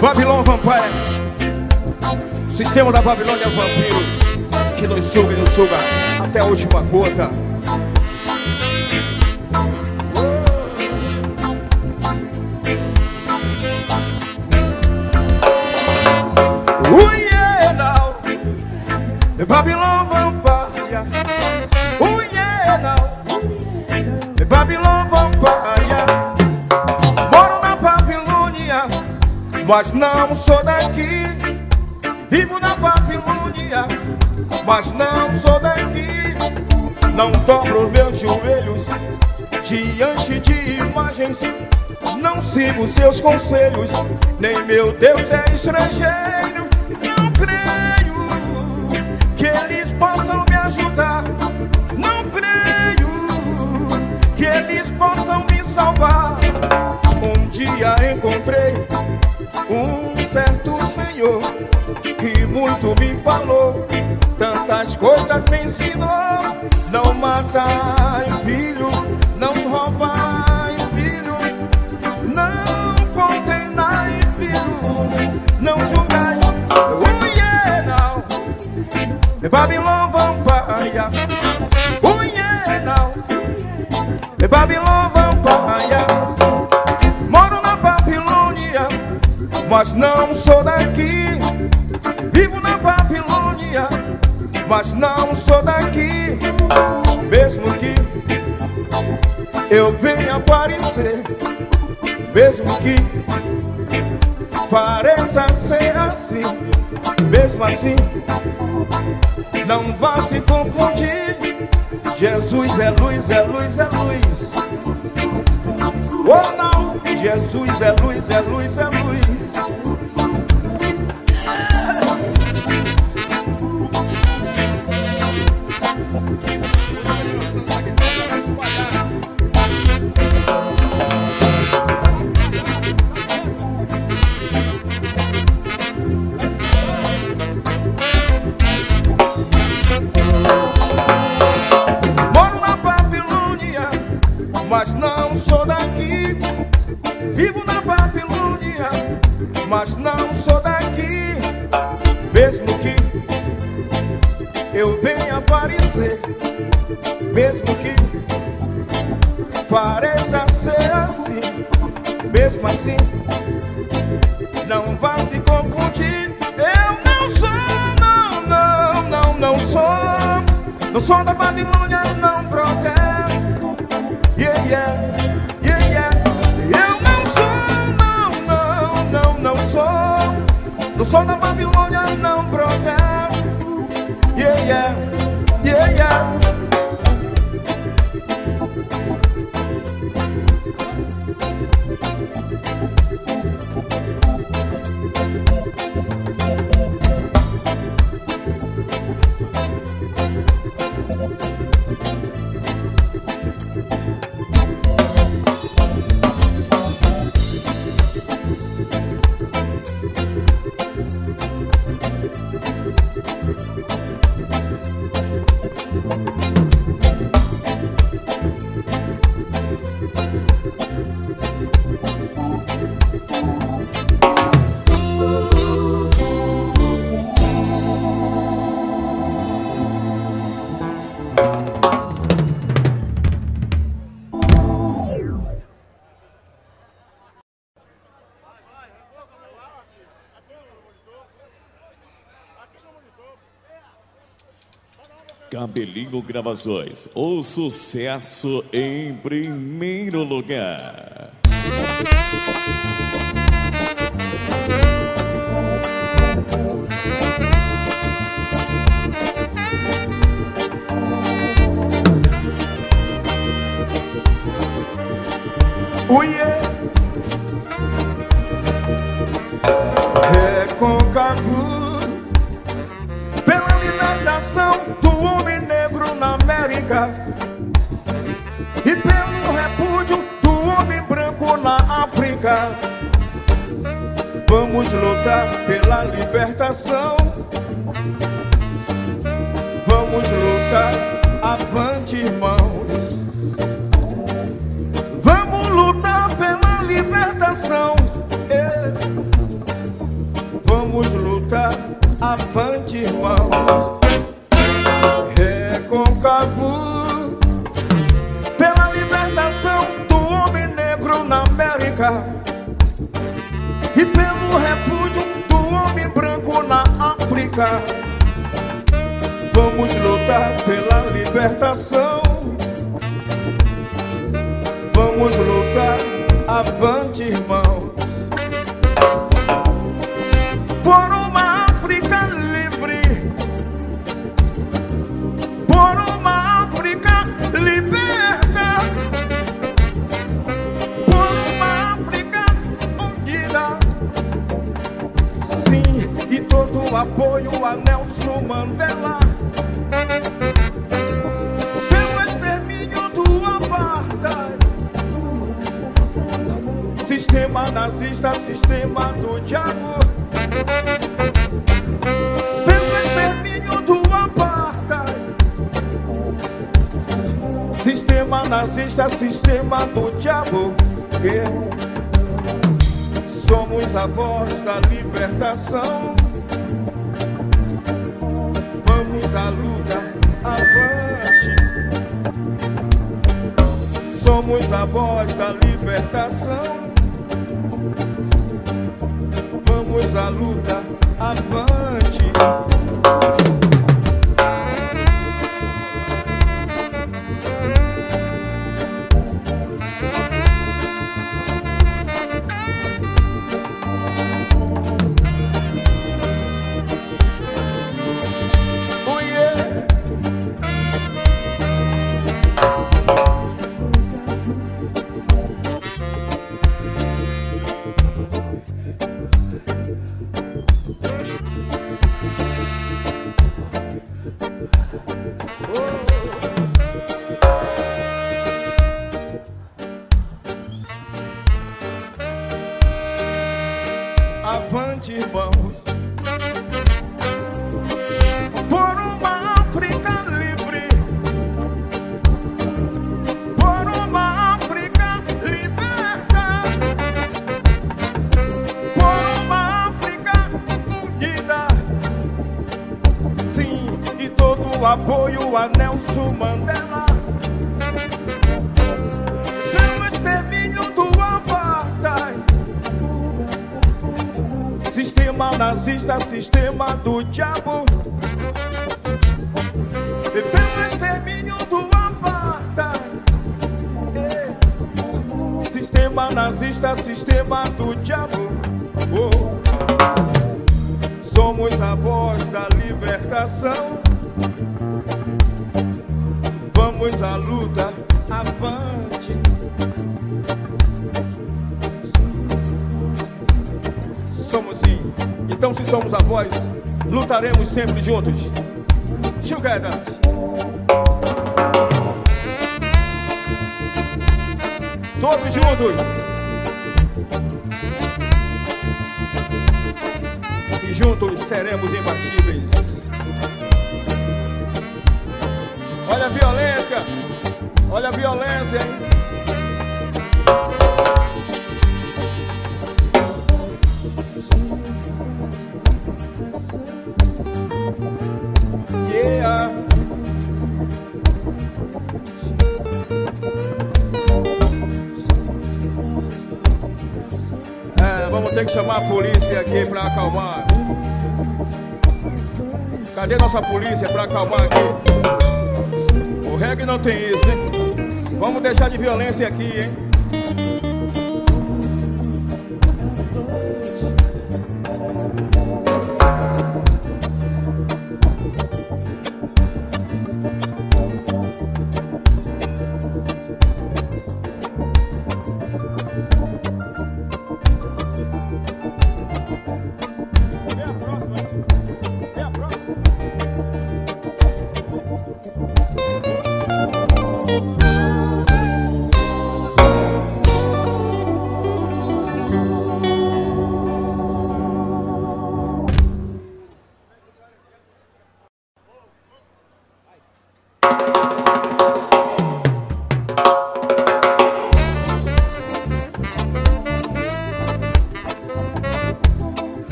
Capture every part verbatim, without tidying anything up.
Babylon Vampire, sistema da Babilônia vampiro, que nos suga e nos suga até a última gota. Oh yeah now, the Babylon Vampire. Oh yeah now, the Babylon Vampire. Moro na Babilônia, mas não sou daqui. Vivo na Babilônia, mas não sou daqui. Não dobro meus joelhos diante de imagens. Não sigo seus conselhos, nem meu Deus é estrangeiro. Não creio que eles possam me ajudar. Não creio que eles possam me salvar. Um dia encontrei um certo senhor que muito me falou, tantas coisas me ensinou. Não matar filho, não roubar filho, não condenar filho, não julgar. Oh yeah now, the Babylon Vampire. Oh yeah now, the Babylon Vampire. Moro na Babilônia, mas não sou daqui. Vivo na Babilônia, mas não sou daqui. Mesmo que eu venha aparecer, mesmo que pareça ser assim, mesmo assim, não vá se confundir. Jesus é luz, é luz, é luz. Oh não, Jesus é luz, é luz, é luz. Moro na Babilônia, mas não sou daqui. Vivo na Babilônia, mas não sou daqui. Mesmo que eu venha aparecer, mesmo que pareça ser assim, mesmo assim, não vá se confundir. Eu não sou, não, não, não, não sou. Não sou da Babilônia, não protejo. Yeah, yeah, yeah, yeah. Eu não sou, não, não, não, não sou. Não sou da Babilônia, não protejo. Yeah, yeah, yeah, yeah. Cabelinho Gravações, o sucesso em primeiro lugar. Oh yeah. É com Carrefour pela libertação do homem negro na América e pelo repúdio do homem branco na África. Vamos lutar pela libertação. Vamos lutar, avante, irmãos. Vamos lutar pela libertação. É. África, vamos lutar pela libertação. Vamos lutar, avante, irmãos, por uma África livre, por uma África liberta, por uma África unida. Sim, e todo o apoio a Nelson Mandela pelo extermínio do apartheid. Sistema nazista, sistema do diabo, pelo extermínio do apartheid. Sistema nazista, sistema do diabo. Que somos a voz da libertação. Vamos à luta, avante. Somos a voz da libertação. Vamos à luta, avante. Oh yeah. Avante, irmãos, por uma África livre, por uma África liberta, por uma África unida. Sim, e todo o apoio a Nelson Mandela pelo extermínio do apartheid. Sistema nazista, sistema do diabo, e pelo extermínio do apartheid. Sistema nazista, sistema do diabo. Oh. Somos a voz da libertação. Vamos à luta, avante. Somos sim. Então, se somos a voz, lutaremos sempre juntos. Together. Todos juntos. E juntos seremos imbatíveis. Olha a violência. Olha a violência, hein? Yeah. É, vamos ter que chamar a polícia aqui pra acalmar. Cadê nossa polícia pra acalmar aqui? O reggae não tem isso, hein? Vamos deixar de violência aqui, hein?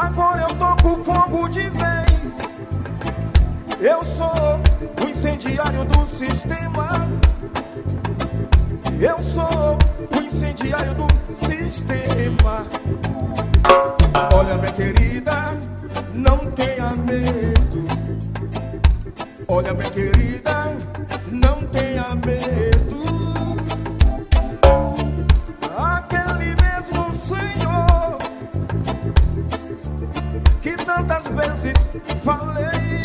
Agora eu toco fogo de vez. Eu sou o incendiário do sistema. Eu sou o incendiário do sistema. Olha, minha querida, não tenha medo. Olha, minha querida, não tenha medo. Aquele mesmo Senhor que tantas vezes falei,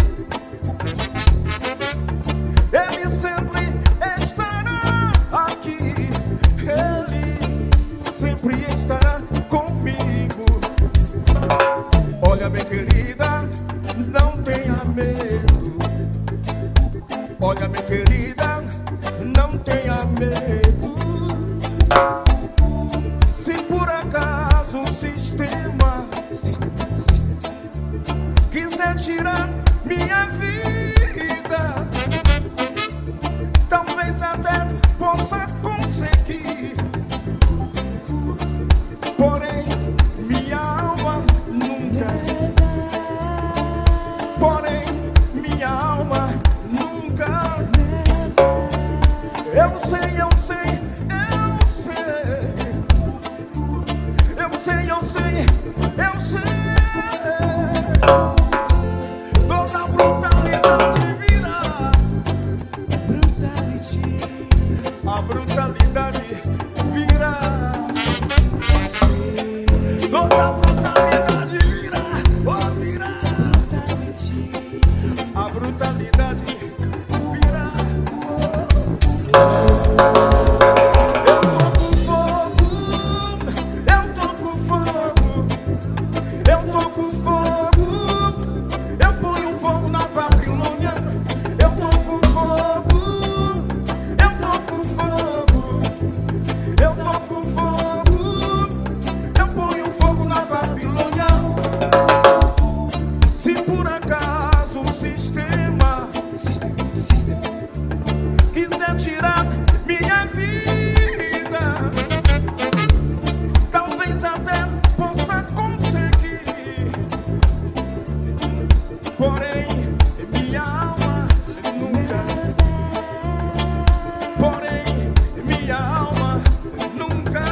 Ele sempre estará aqui. Ele sempre estará comigo. Olha, minha querida, não tenha medo. Olha, minha querida, não tenha medo. Se por acaso o sistema quiser tirar minha vida, talvez até possa conseguir. Porém, minha alma nunca. Porém, minha alma nunca. Eu sei, eu sei, eu sei. Eu sei, eu sei, eu sei. Toda brutalidade virá. Brutality. A brutalidade virá. Toda brutalidade virá. Oh, virá. A brutalidade virá. Eu tô com fogo. Eu tô com fogo. Eu tô com fogo. Eu ponho fogo na Babilônia. Eu tô com fogo. Eu tô com fogo. Eu tô com fogo. Eu ponho fogo na Babilônia. Se por acaso o sistema quiser tirar minha vida, talvez até possa conseguir. Porém, minha alma nunca. Porém, minha alma nunca.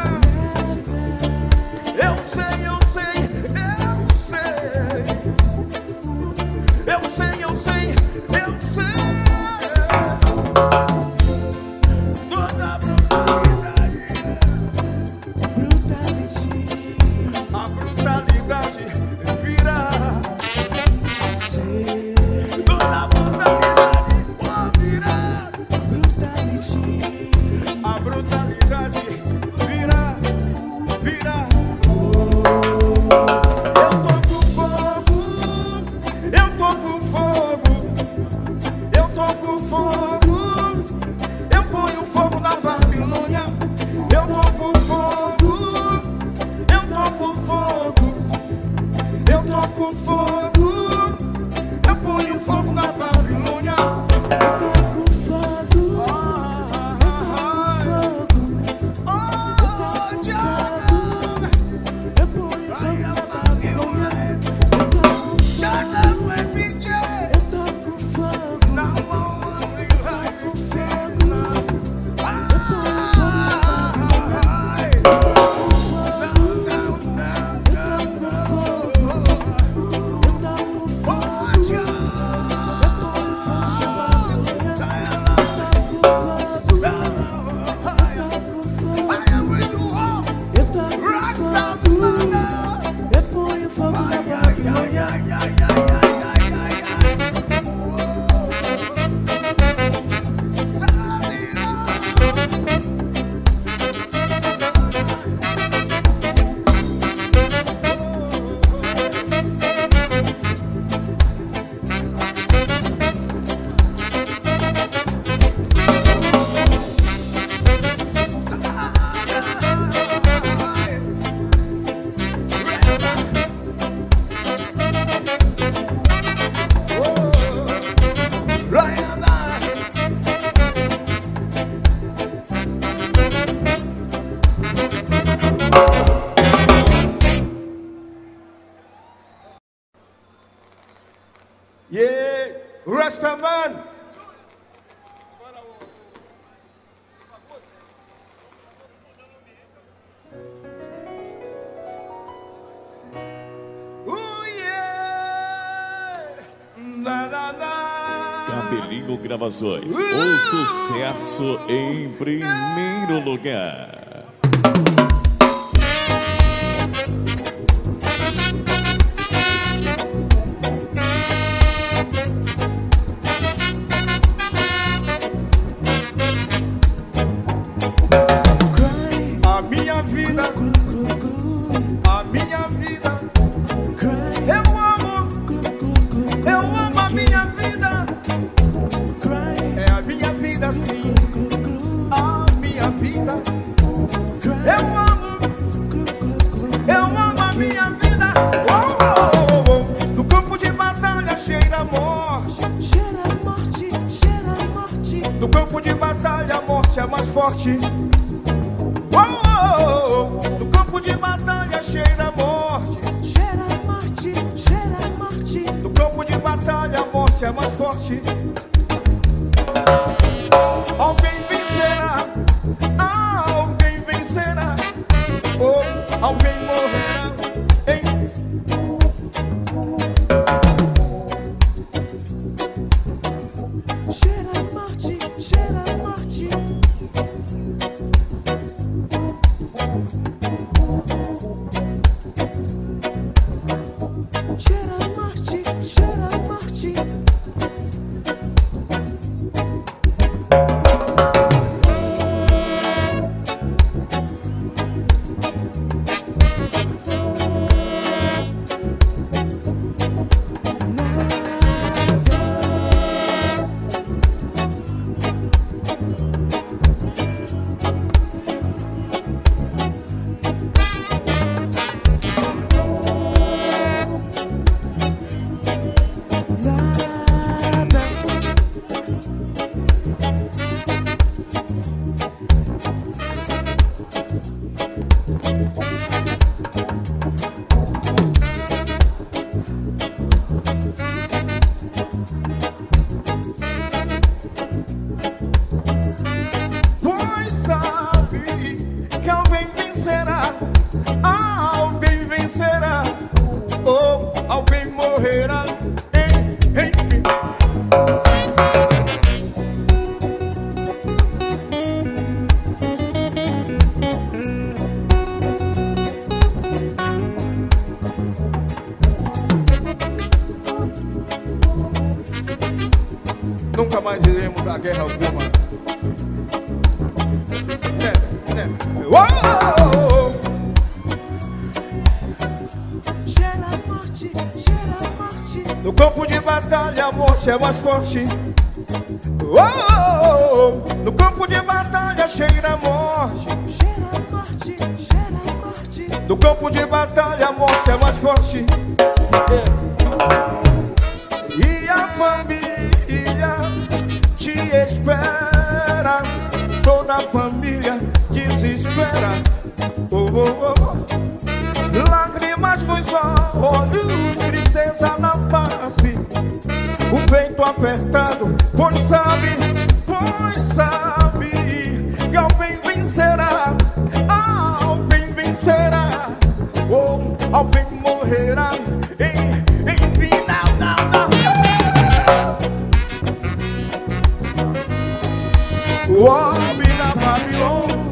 Eu sei, eu sei, eu sei. Eu sei, eu sei, eu sei. Toda brutalidade. Brutality. A brutalidade virá. Toda brutalidade pode virar. Brutality. A brutalidade virá. Virá. Eu tô com fogo. Eu tô com fogo. Eu tô com fogo. Eu ponho fogo na Babilônia. Eu tô com fogo. Eu tô com fogo. Eu tô com fogo. Eu ponho fogo na Babilônia. Eu tô com fogo. Ah, ah, ah. Oh, Diana. Eu ponho fogo na Babilônia. Shut up and be gay. Eu tô com fogo. Na mão, eu tô com fogo. Ah, eu tô com fogo. Não, não, não, não, não. Eu tô com fogo. Oh, Diana. Yeah, Rastaman. Oh yeah, na na na. Cabelinho Gravações, o sucesso em primeiro lugar. A minha vida, a minha vida, eu amo, eu amo a minha vida. É a minha vida sim, a minha vida. Eu amo, eu amo a minha vida. Oh, oh, oh, oh. No campo de batalha cheira a morte, cheira a morte, cheira a morte. no campo de batalha a morte é mais forte. Oh, oh, oh. No campo de batalha cheira a morte, Cheira a morte, cheira a morte. no campo de batalha a morte é mais forte. Alguém vencerá, alguém vencerá, oh, alguém morrerá, hein? Cheira a morte, cheira a morte. Cheira a morte, cheira a morte. Pois sabe que alguém vencerá, alguém vencerá, ou alguém morrerá, hein? Enfim. Nunca mais iremos a guerra alguma. Cheira a morte, cheira a morte. No campo de batalha a morte é mais forte. Oh, oh, oh. No campo de batalha cheira a morte. Cheira a morte, cheira a morte. No campo de batalha a morte é mais forte. E a família te espera, toda a família desespera. Oh, oh, oh. Lágrimas nos olhos, tristeza na face, o peito apertado, pois sabe, pois sabe que alguém vencerá, alguém vencerá, ou alguém morrerá, enfim, não, não, não. O homem na Babilônia,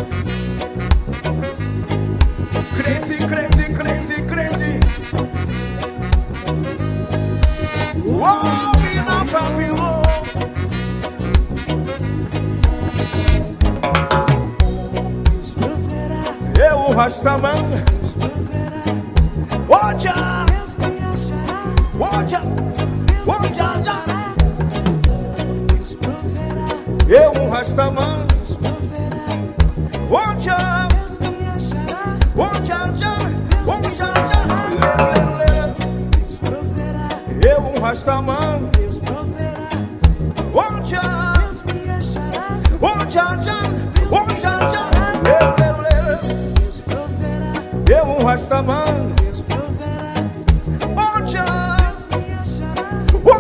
crazy, crazy, crazy, crazy. O homem na Babilônia. Deus proverá, Eu, o Rastaman. Deus proverá. Oja, Deus me achará, oja, Deus me oja, achará. Deus proverá, eu, o Rastaman. Deus proverá. Oja, Deus me achará, oja, oja, oja, Deus proverá. eu, o Rastaman. Deus proverá, Oja, Deus me achará. oja, oja, oja, Deus proverá, eu, o Rastaman. Deus proverá. Oja, Deus me achará.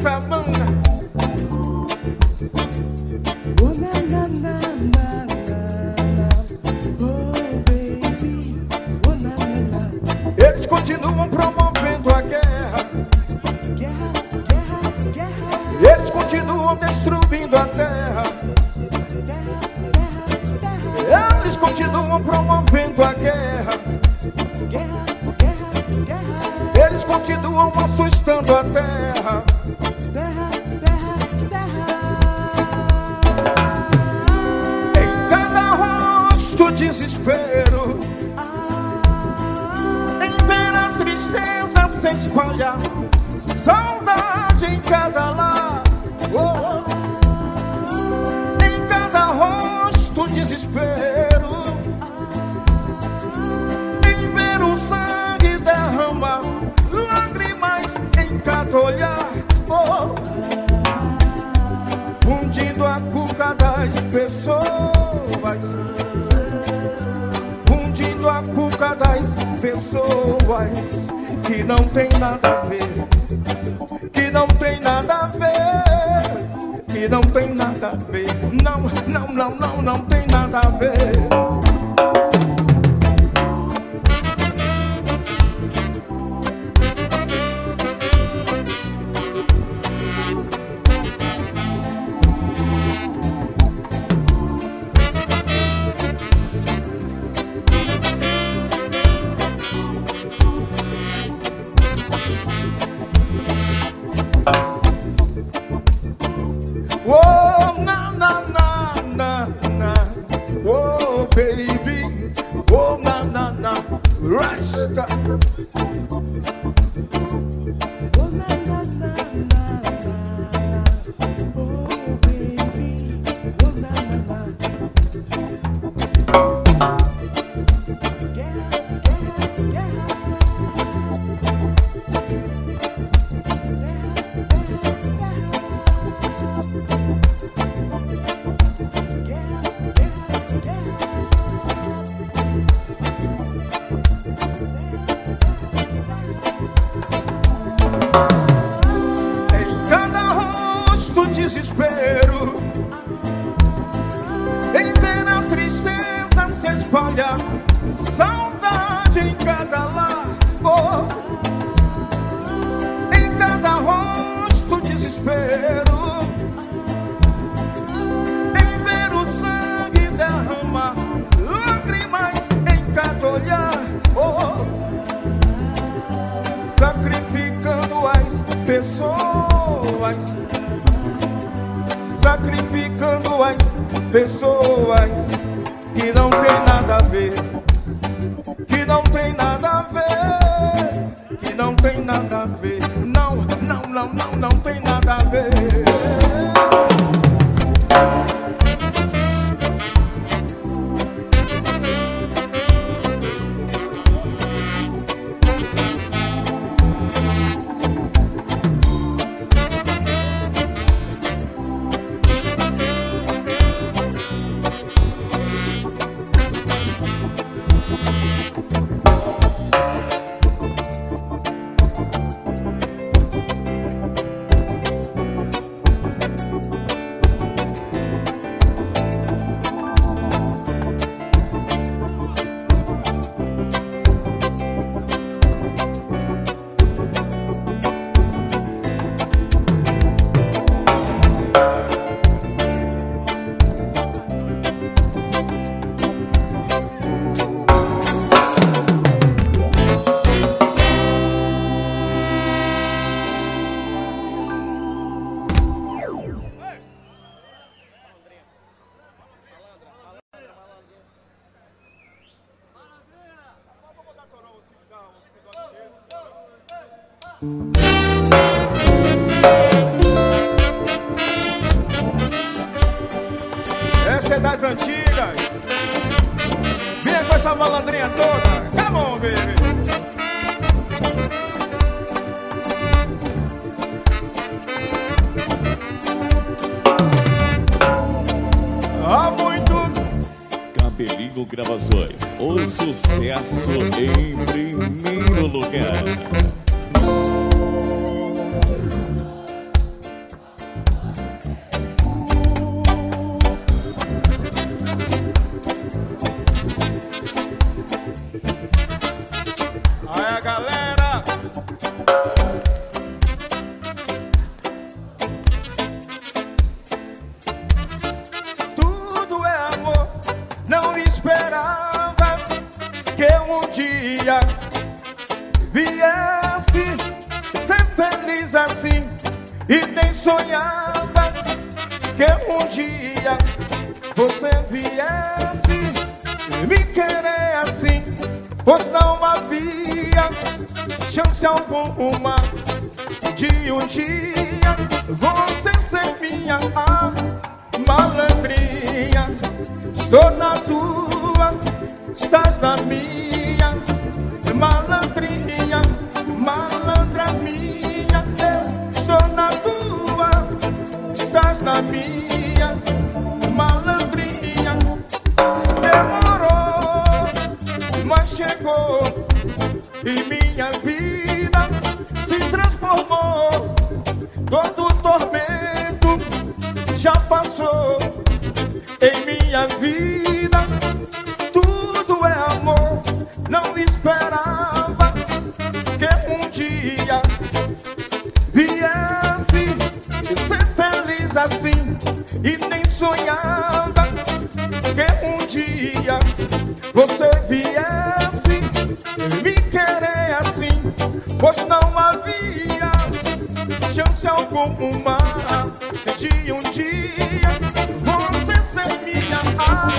essa mão. Oh, na, na, na, na, na, na. Oh, baby. Oh, na, na, na. Eles continuam promovendo a guerra. Guerra, guerra, guerra. Eles continuam destruindo a terra. Guerra, guerra, guerra. Eles continuam promovendo a guerra. Guerra, guerra, guerra. Eles continuam assustando a terra. Terra, terra, terra. Em cada rosto desespero, em ver a tristeza se espalhar, saudade em cada lar. Oh, oh. Em cada rosto desespero, em ver o sangue derramar, lágrimas em cada olhar. Oh, fundindo a cuca das pessoas, fundindo a cuca das pessoas que não tem nada a ver, que não tem nada a ver, que não tem nada a ver. Não, não, não, não, não tem nada a ver. Oh, na, na, na, na, na. Oh, baby. Oh, na, na, na. Rasta. Oh, na, na, na, na, na. Oh, baby. Oh, na, na, na. Guerra, guerra, guerra. Em cada rosto desespero, em ver a tristeza se espalhar, saudade em cada lar. Oh, em cada rosto desespero, em ver o sangue derramar, lágrimas em cada olhar. Oh, sacrificando as pessoas, sacrificando as pessoas que não tem nada a ver, que não tem nada a ver, que não tem nada a ver. Não, não, não, não, não tem nada a ver. Essa é das antigas. Vinha com essa malandrinha toda. Come on, baby. Há muito. Cabelinho Gravações, o sucesso em primeiro lugar. dia viesse ser feliz assim, e nem sonhava que um dia você viesse me querer assim, pois não havia chance alguma de um dia você ser minha ah, malandrinha. Estou na tua, estás na minha, malandrinha, malandra minha. Estou na tua, estás na minha, malandrinha. Demorou, mas chegou, e minha vida se transformou. Todo tormento já passou. Em minha vida tudo é amor. Não esperava que um dia viesse ser feliz assim, e nem sonhava que um dia você viesse me querer assim, pois não havia chance alguma de um dia você ser minha. Ah,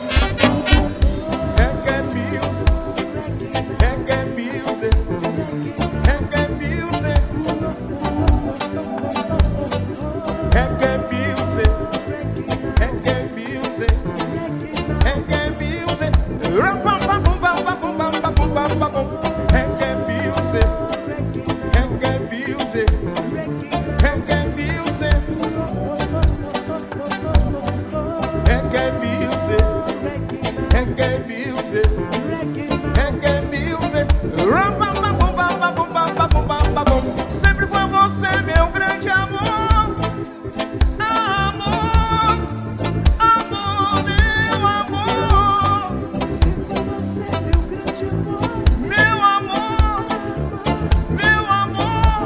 reggae music, reggae music, reggae music, reggae music, reggae music, reggae music, reggae music, reggae music, reggae music, reggae music, reggae music, reggae music, sempre foi você meu grande amor, amor, amor, meu amor. Sempre foi você meu grande amor, meu amor, meu amor,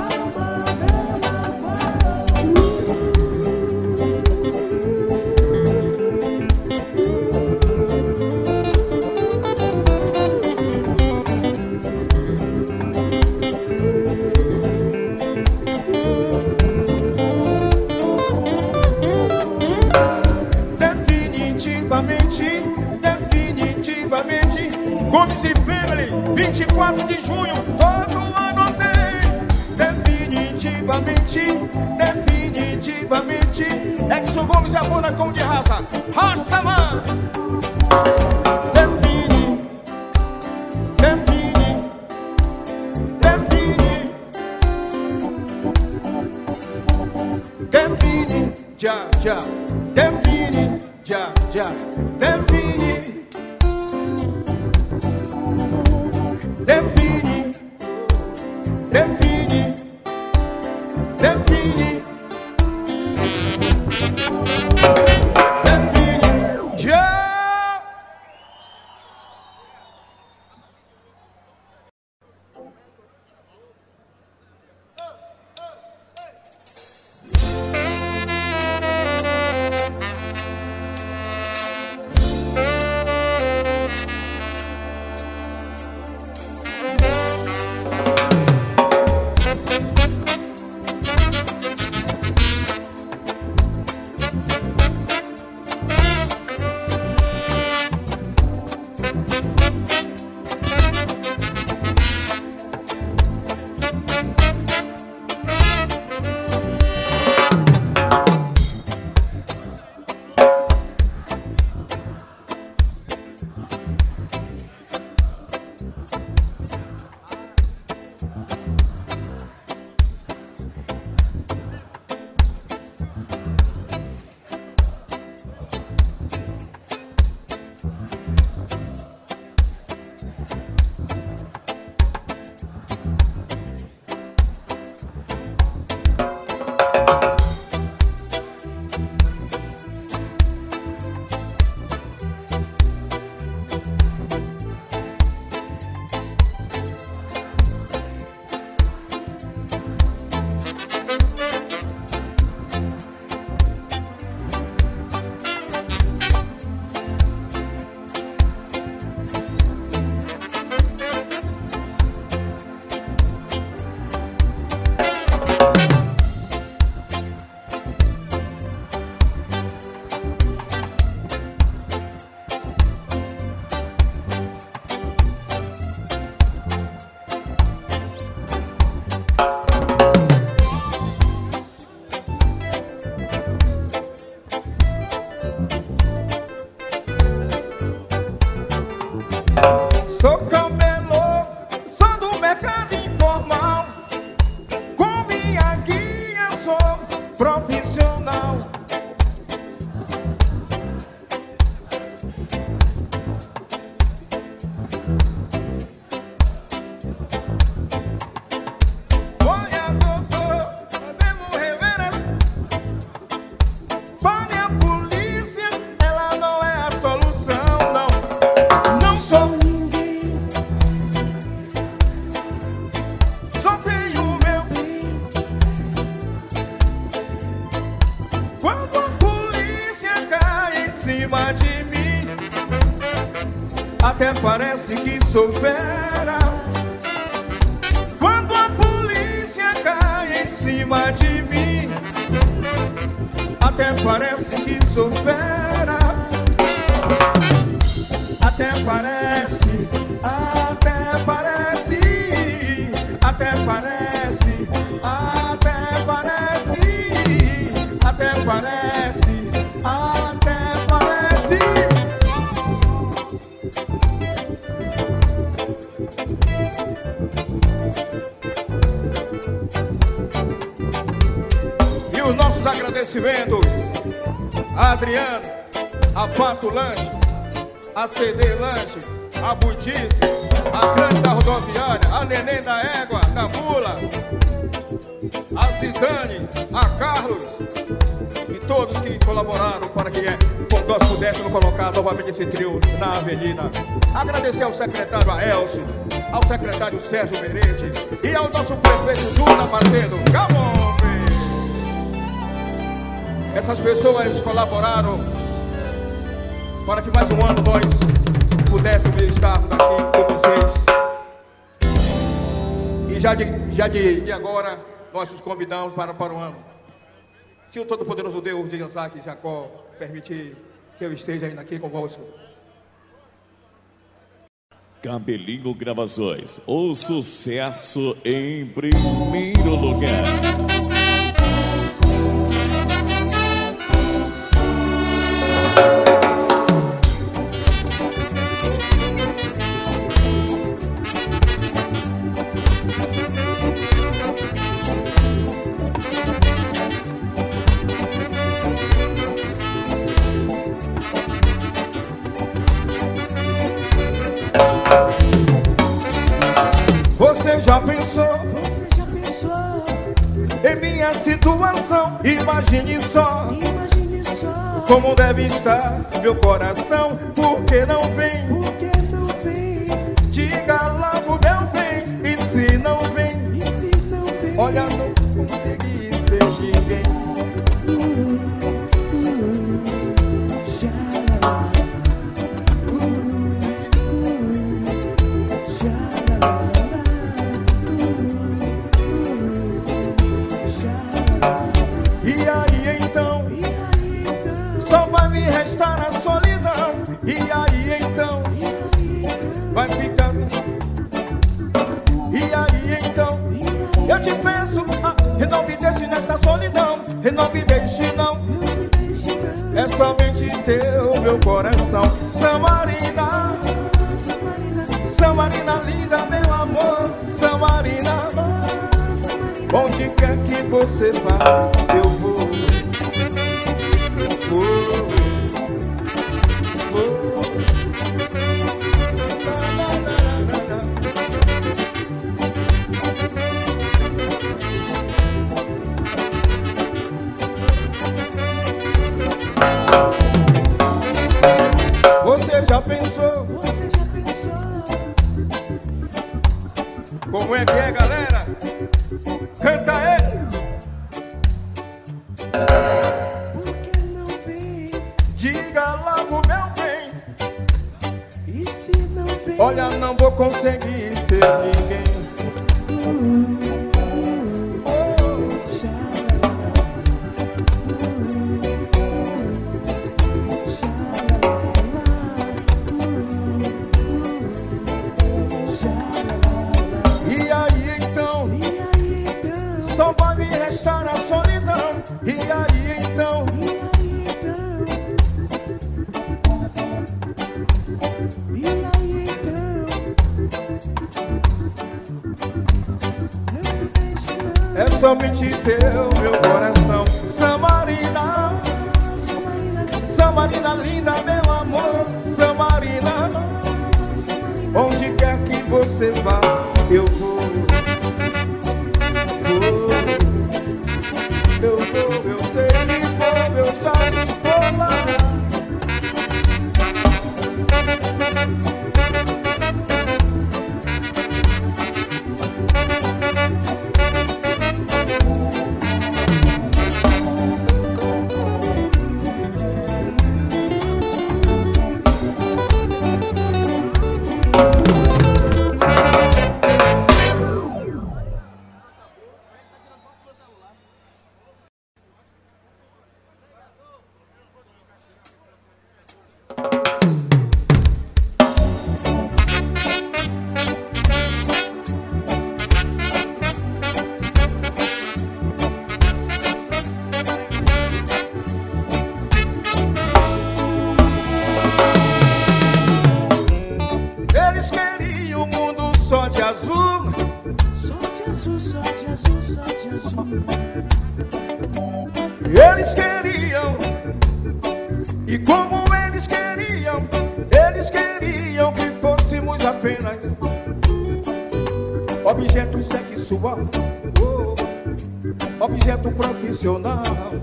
definitivamente, Gomes e Family, vinte e quatro de junho, todo ano tem. Definitivamente, definitivamente, Exxon Gomes e a banda com de raça, Rastaman. Define, define, define, define, já, já, define, já, já, define. Define, define, define, define, já. profissional. Olha, doutor, podemos rever. Pane a polícia, ela não é a solução, não. Não sou ninguém, só tenho o meu bem. Quando a polícia cai em cima de mim, até parece que sou fera. Quando a polícia cai em cima de mim, até parece que sou fera. Até parece, até parece, até parece, até parece, até parece, até parece. E os nossos agradecimentos a Adriano, a Pato Lanche, a C D Lanche, a Butice, a Grande da Rodoviária, a Neném da Égua, da Mula, a Zidane, a Carlos e todos que colaboraram para que nós pudéssemos colocar novamente esse trio na avenida. Agradecer ao secretário Aelcio, ao secretário Sérgio Merete e ao nosso prefeito Júnior Batendo. Come on, baby. Essas pessoas colaboraram para que mais um ano nós pudéssemos estar aqui com vocês. E já de, já de, de agora nós os convidamos para, para o ano. Se o Todo-Poderoso Deus de Isaac e Jacó permitir que eu esteja ainda aqui convosco. Cabelinho Gravações, o sucesso em primeiro lugar. Você já pensou, Você já pensou? em minha situação? Imagine só, Imagine só. como deve estar meu coração. Por que não vem? Por que não vem? Diga logo, meu bem. E se não vem? E se não vem? Olha, não consegui ser ninguém. E aí então, E aí então? só vai me restar a solidão. E aí então, E aí então? vai ficando. E aí então, E aí eu te peço, ah, não me deixe nesta solidão. Não me deixe não, não me deixe não. é somente teu meu coração. Samarina, Samarina, Samarina linda, meu amor. Samarina, Samarina, onde quer que você vá, eu vou. Vou, vou. Na, na, na, na, na. Você já pensou Você já pensou? como é que é, galera? Canta ele. Por que não vem? Diga logo, meu bem. E se não vem? Olha, não vou conseguir ser ninguém. E aí então, E aí então? só vai me restar a solidão. E aí então, E aí então? E aí então? Não me deixe não. é somente teu meu coração. Samarina linda, meu amor, Samarina. Onde quer que você vá, eu vou. Vou. Eu vou, eu sei que vou, eu já estou lá. Eles queriam, e como eles queriam, eles queriam que fôssemos apenas objeto sexual, oh, objeto profissional.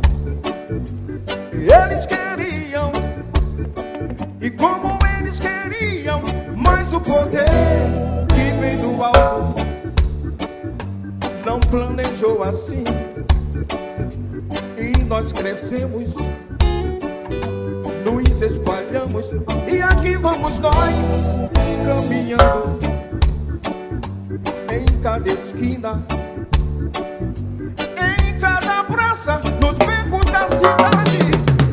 Eles queriam, e como eles queriam, mas o poder que vem do alto não planejou assim. E nós crescemos, nos espalhamos, e aqui vamos nós, caminhando em cada esquina, em cada praça, nos becos da cidade.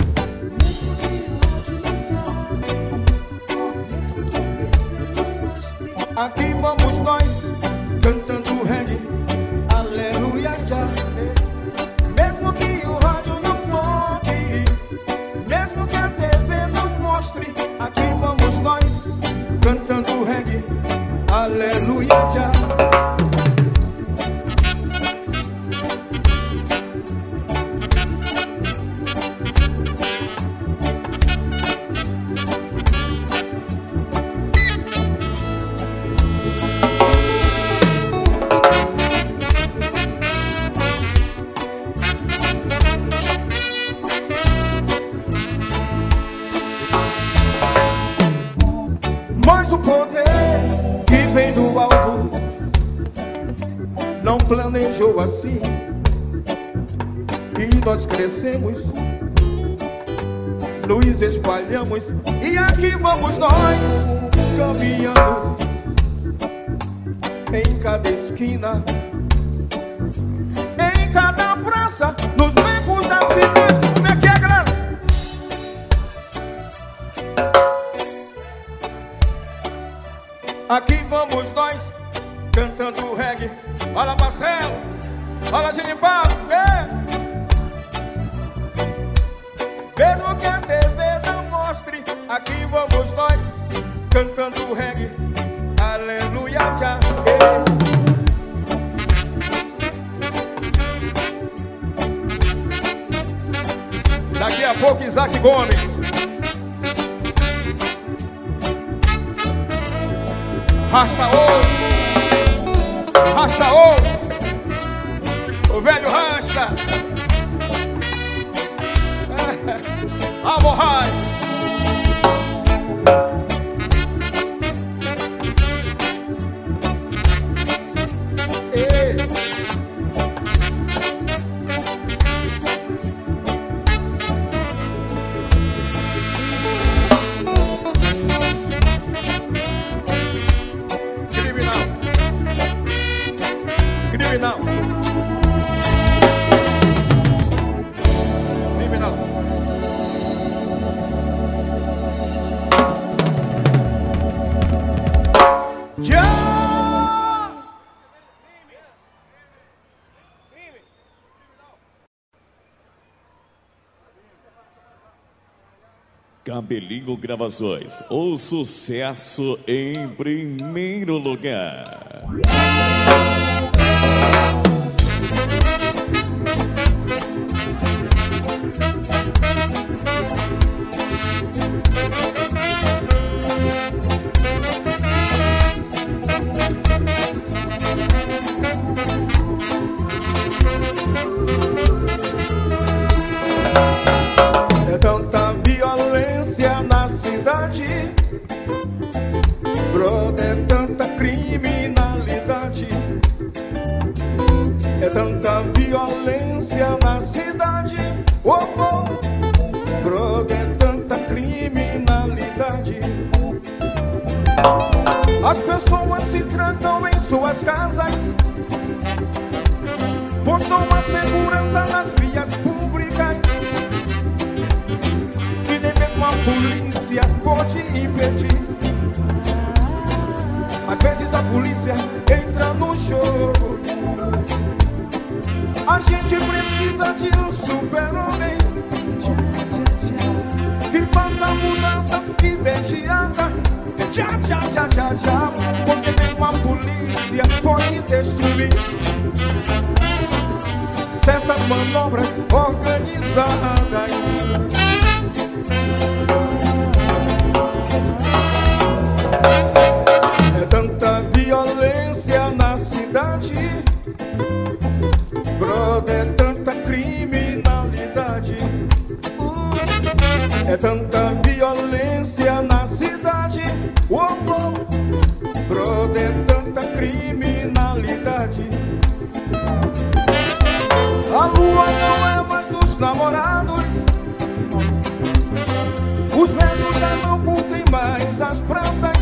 Aqui vamos nós, cantando reggae, aleluia, já. Mesmo que o rádio não toque, mesmo que a T V não mostre, aqui vamos nós, cantando reggae, aleluia, já. Mas o poder que vem do alto não planejou assim. E nós crescemos, nos espalhamos, e aqui vamos nós, caminhando em cada esquina, em cada praça, nos becos da cidade. Como é que é, galera? Aqui vamos nós, cantando reggae. Olha Marcelo, olha Genival, é. Mesmo que a T V não mostre, aqui vamos nós, cantando reggae, aleluia, já, é. Daqui a pouco Isaac Gomes, racha ouro, racha ouro, o velho racha, Almorrai. Criminal. Criminal. Já. Cabelinho Gravações, o sucesso em primeiro lugar. violência na cidade. Oh, oh, brother, tanta criminalidade. As pessoas se trancam em suas casas, pois não há segurança nas vias públicas, e nem mesmo a polícia pode impedir. Às vezes a polícia entra no jogo. A gente precisa de um super-homem que faça a mudança imediata. Já, já, já, já, já. Pois nem mesmo a polícia pode destruir certas manobras organizadas. É tanta violência na cidade, brother, tanta criminalidade. É tanta violência na cidade, oh, oh, brother, tanta criminalidade. A lua não é mais dos namorados, os velhos já não curtem mais as praças,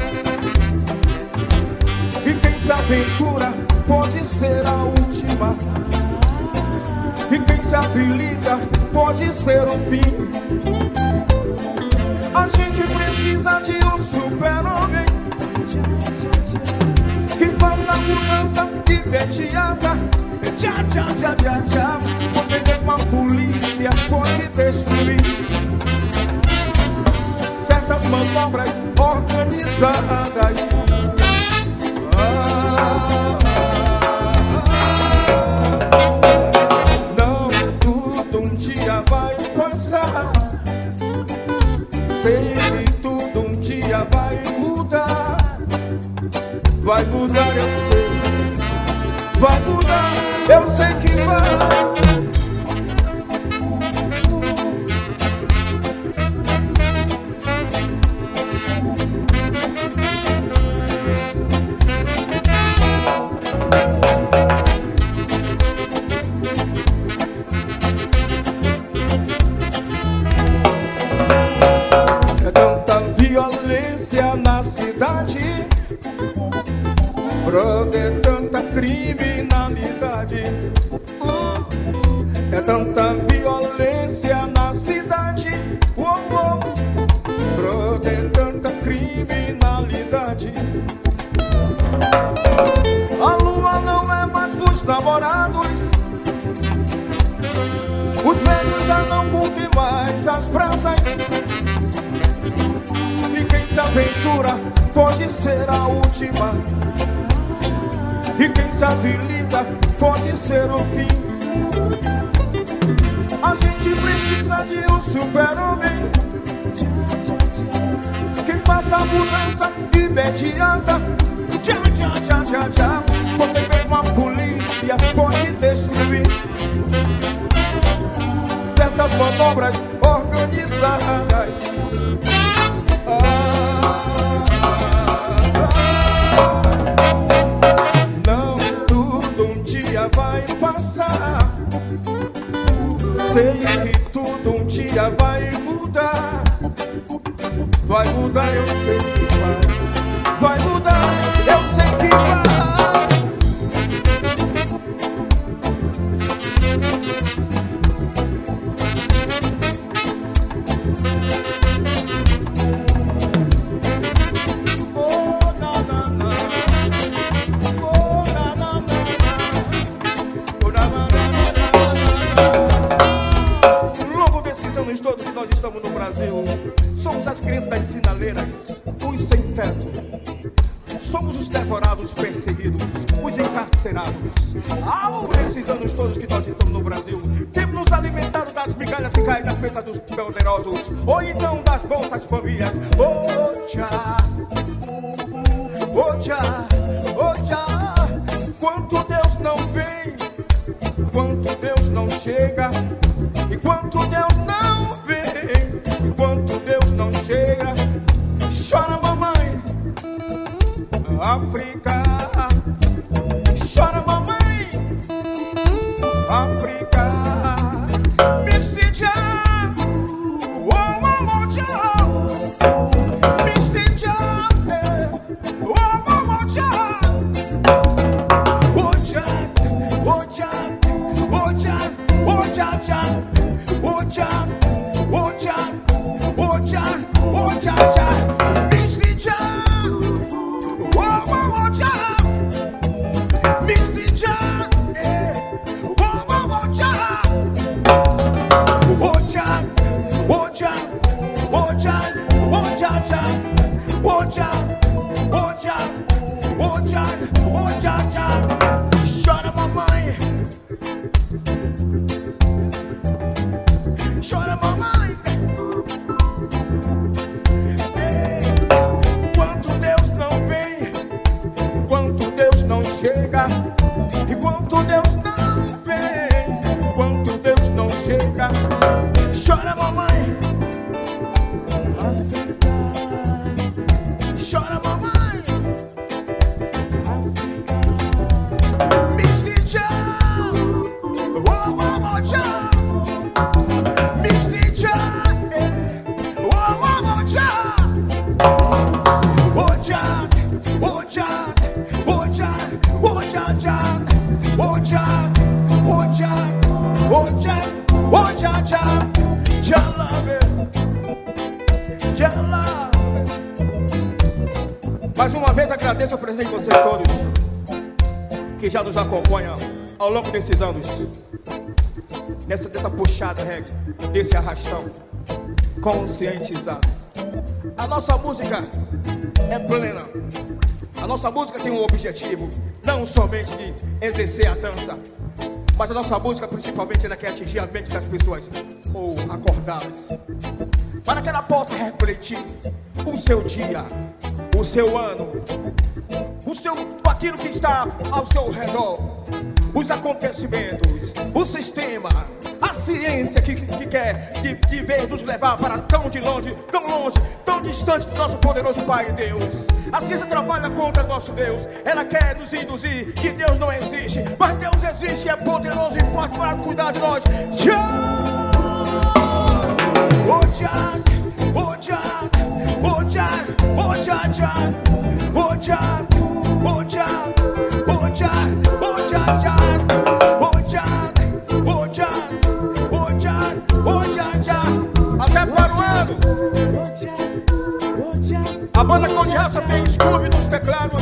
e quem se aventura pode ser a última, e quem se habilita pode ser o fim. A gente precisa de um super-homem que faça a mudança imediata. Já, já, já, já, já. Porque mesmo a polícia pode destruir certas manobras organizadas. Ah, ah, ah. Não, tudo um dia vai passar. Sei que tudo um dia vai mudar. Vai mudar, eu sei. Vai mudar, eu sei que vai. É tanta violência na cidade, brother, tanta criminalidade. uh, É tanta violência na cidade, oh, oh, brother, tanta criminalidade. A lua não é mais dos namorados, os velhos já não curtem mais as praças, e quem se aventura pode ser a última, e quem se habilita pode ser o fim. A gente precisa de um super-homem que faça a mudança imediata. Já, já, já, já, já. Você mesmo a polícia pode destruir certas manobras organizadas. Ah, vai passar. Sei que tudo um dia vai mudar. Vai mudar, eu sei que vai. Vai mudar, eu sei que vai. Somos as crianças das sinaleiras, os sem teto. Somos os devorados, perseguidos, os encarcerados. Ao esses anos todos que nós estamos no Brasil, temos nos alimentado das migalhas que caem das mesas dos poderosos, ou então das bolsas famílias. Oh, tchá, oh, tchá, oh, tchá. Quanto Deus não vem, quanto Deus não chega, e quanto Deus não vem, quanto Deus não chega. Chora, mamãe, África. Chora, mamãe, África. Oja, oja, ja, oja, oja, oja, oja, ja. Chora mamãe, chora mamãe. Ei, quanto Deus não vem, quanto Deus não chega, e quanto Deus não vem, quanto Deus não chega. Chora mamãe. África, chora mamãe. África, Misty Jah, oh oh oh Jah, Misty Jah, oh oh oh Jah, oh Jah, oh Jah, oh Jah, oh Jah, Jah, oh Jah, oh Jah, oh Jah, oh Jah, Jah, Jah love it. Mais uma vez agradeço a presença de vocês todos que já nos acompanham ao longo desses anos, nessa, dessa puxada reggae, desse arrastão conscientizado. A nossa música é plena. A nossa música tem um objetivo, não somente de exercer a dança, mas a nossa música principalmente ela quer atingir a mente das pessoas ou acordá-las, para que ela possa refletir o seu dia, o seu ano, o seu, aquilo que está ao seu redor, os acontecimentos, o sistema, a ciência que, que quer de, de vez nos levar para tão de longe, tão longe, tão distante do nosso poderoso Pai Deus. A ciência trabalha contra nosso Deus, ela quer nos induzir que Deus não existe, mas Deus existe, é poderoso e forte para cuidar de nós. Tchau! Oh, Jah, oh, Jah, oh, Jah, oh, Jah, Jah, oh, Jah, oh, Jah, oh, Jah, oh, Jah, Jah, oh, Jah, oh, Jah, oh, Jah, oh, Jah, Jah. Até para o ano. A banda Cor de Raça tem Scooby nos teclados,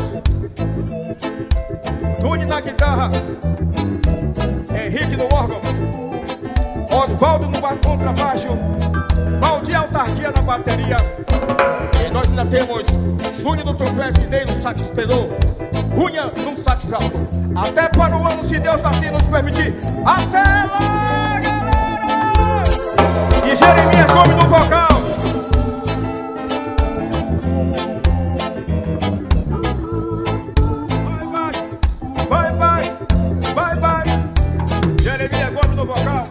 Tune na guitarra, Henrique no órgão, Osvaldo no contrabaixo, Valdir Autarquia na bateria. E nós ainda temos Júnior no trompete e Ney no sax tenor, Cunha no sax alto. Até para o ano, se Deus assim nos permitir. Até lá, galera! E Jeremias Gomes no vocal. Vai, vai, vai, vai. Jeremias Gomes no vocal.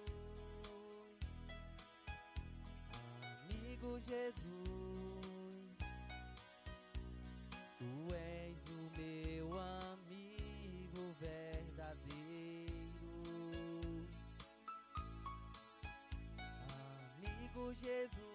Jesus, Jesus.